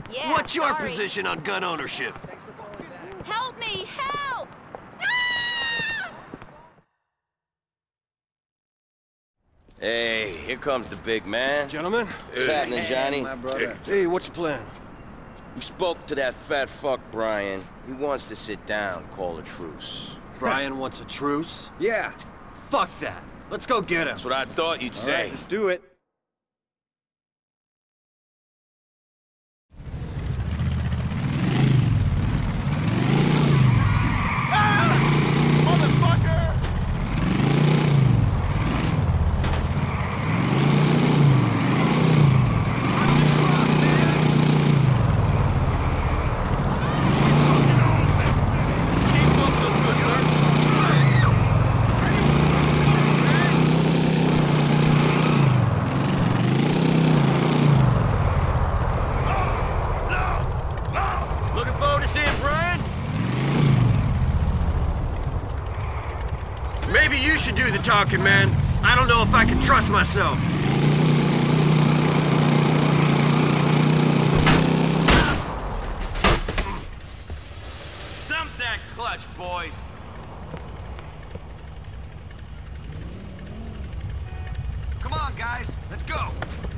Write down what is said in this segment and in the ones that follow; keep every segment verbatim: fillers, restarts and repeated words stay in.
Yeah, What's your sorry. position on gun ownership? Help me! Help! Ah! Hey, here comes the big man. Gentlemen? What's happening, Johnny? My brother. Hey, what's your plan? We spoke to that fat fuck, Brian. He wants to sit down, call a truce. Brian wants a truce? Yeah. Fuck that. Let's go get him. That's what I thought you'd All say. right, let's do it. Looking forward to seeing Brian? Maybe you should do the talking, man. I don't know if I can trust myself. Dump that clutch, boys. Come on, guys. Let's go.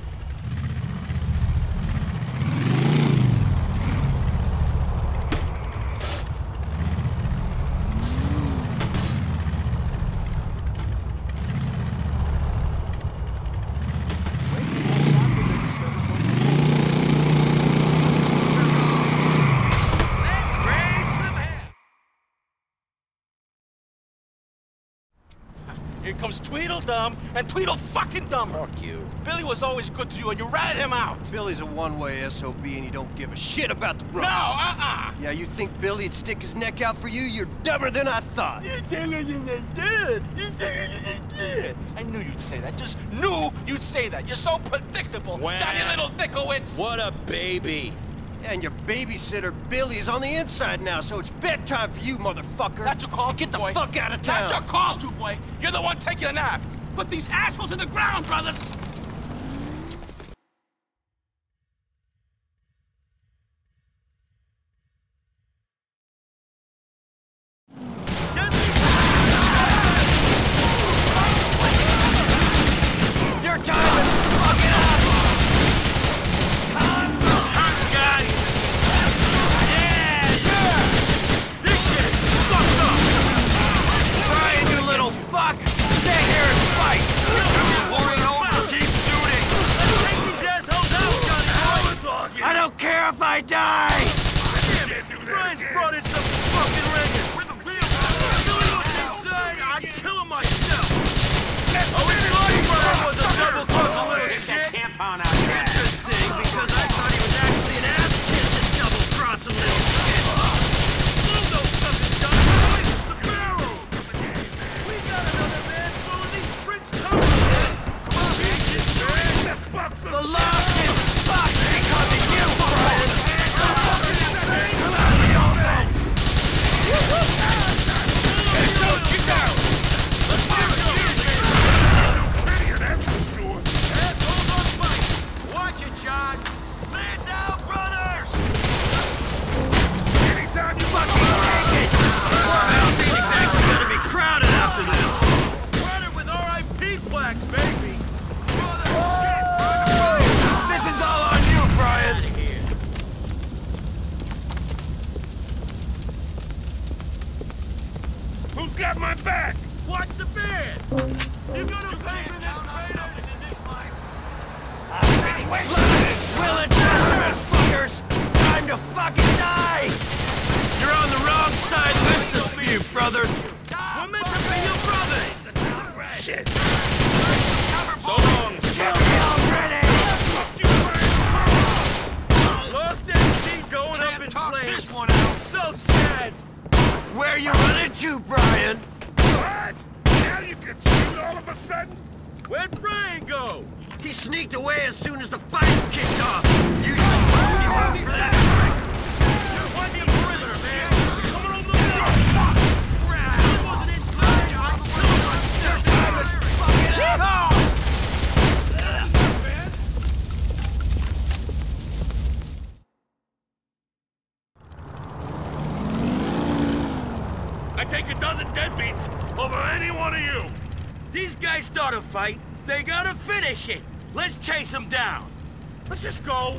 Let's raise some hell. Here comes Tweedledum and Tweedle fucking Dumber. Fuck you. Billy was always good to you and you ratted him out. Billy's a one-way S O B and you don't give a shit about the bros. No, uh-uh. Yeah, you think Billy'd stick his neck out for you? You're dumber than I thought. You did it, you did. You did it, you did. I knew you'd say that. Just knew you'd say that. You're so predictable, Wow. Johnny Little Dickowitz. What a baby. And your babysitter, Billy's on the inside now, so it's bedtime for you, motherfucker. Not your call, Get the boy. fuck out of town. Not your call, two boy. You're the one taking a nap. Put these assholes in the ground, brothers. Your time is fucking up! This hurts, guys. Yeah, yeah. This shit is fucked up. Brian, you little fuck! Stay here and fight! Pouring over. Keep shooting. Let's take these assholes out, Johnny boy. I don't care if I die! Damn it. Brian's brought in some fucking reggae. We're the real inside. I'd kill him myself. Oh, it's like Brian was a double-crossing little shit. Interesting, because I thought he was actually an ass-kissing double-crossing little shit. Move those suckers, Johnny. The barrels. We got another man full of these bricks coming. Come on, man. Let's fuck some The lost is fucked because of you, Brian! Come on, the offense! Get down. Let's do it. Assholes on spikes. Watch it, John. Lay it down, brothers. Anytime you fucking take it! The clubhouse ain't exactly gonna be crowded after this! Crowded with R I P plaques, baby. Brother, shit. Run away. This is all on you, Brian! Who's got my back? Watch the bed. You're gonna pay for this traitor in this life. Last will and testament, fuckers! Time to fucking die! You're on the wrong side of this dispute, brothers! We're meant to be your brothers. Shit! So long, Kill me already! Lost that seat going up in flames. This one out. So sad. Where you running to, Brian? What? Now you can shoot all of a sudden? Where'd Brian go? He sneaked away as soon as the fight kicked off! You should pussy around for that! any one of you! These guys start a fight, they gotta finish it! Let's chase them down! Let's just go!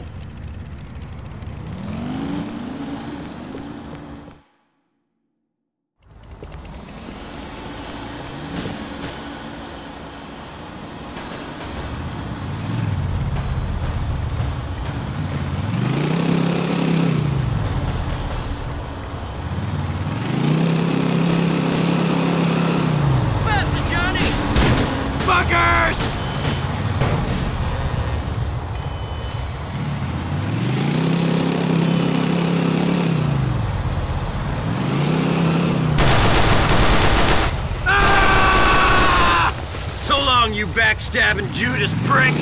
You backstabbing Judas prick!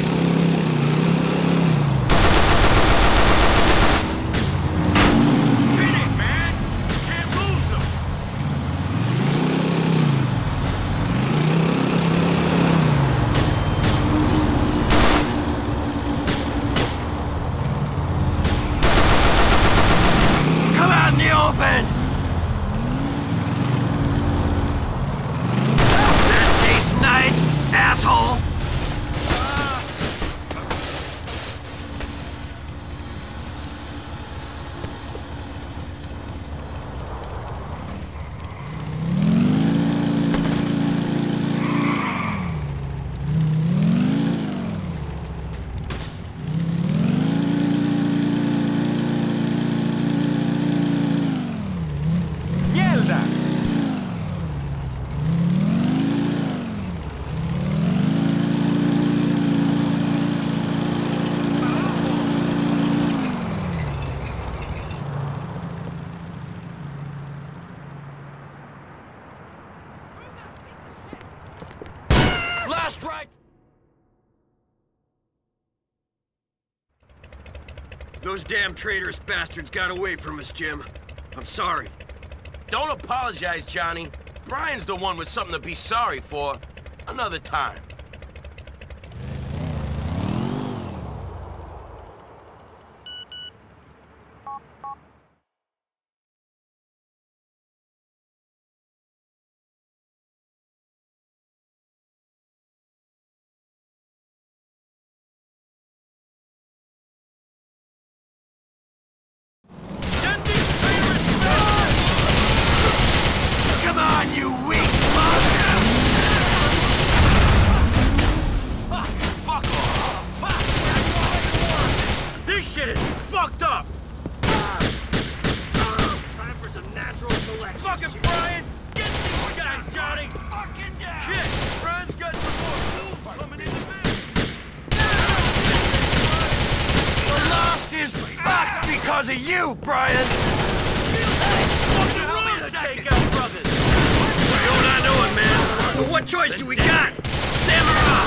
Hit it, man! Can't lose him! Come out in the open! That tastes nice! Asshole! Mierda! Last right! Those damn traitorous bastards got away from us, Jim. I'm sorry. Don't apologize, Johnny. Brian's the one with something to be sorry for. Another time. Come on, you weak mother! Fuck off! Fuck! This shit is fucked up! Time for some natural selection. Fucking Brian! Get these guys, Johnny! Fucking down! Shit! Brian's got some more fools coming in the bed! The lost is fucked because of you, Brian! Fucking rules take out brothers! Don't I know it, man? But what choice do we got? Them or us?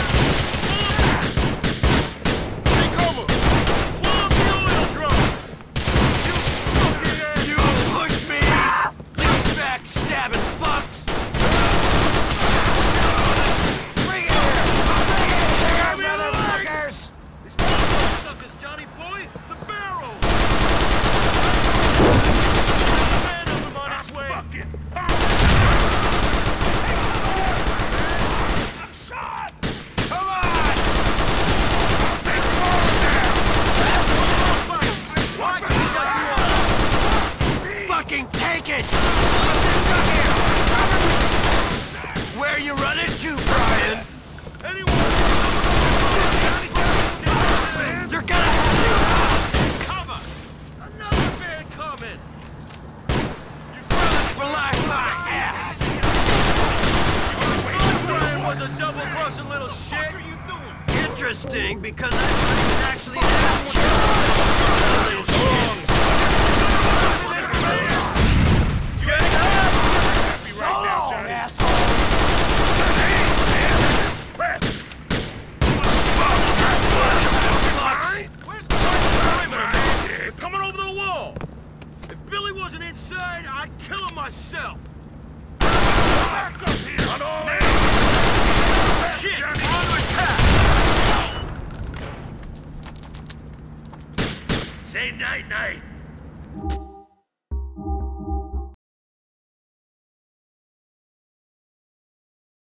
Take over! Pull up the oil drum! You fucking ass! You push me! You backstabbing fucks! Bring it here! Bring it here, motherfuckers! These motherfuckers suckers, Johnny boy! The barrel! Man of him on his way! I'm shot! Come on! Why can't you shut you up? Fucking take it! Where you running to, Brian? Anyone? They're gonna have Cover! Another van coming! you brothers for life, my ass! Brian was a double-crossing little shit! What are you doing? Interesting, because I thought he was actually an asshole. Get it up! So long, asshole! Where's the perimeter, man? They're coming over the wall! If Billy wasn't inside, I'd kill him myself! Back up here! On all shit! We're under attack! Say night-night.